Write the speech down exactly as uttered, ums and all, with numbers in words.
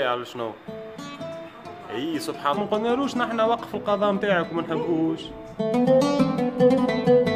على شنو. اي سبحان الله، ما قلنالوش نحنا وقف القضاء نتاعك وما نحبوش.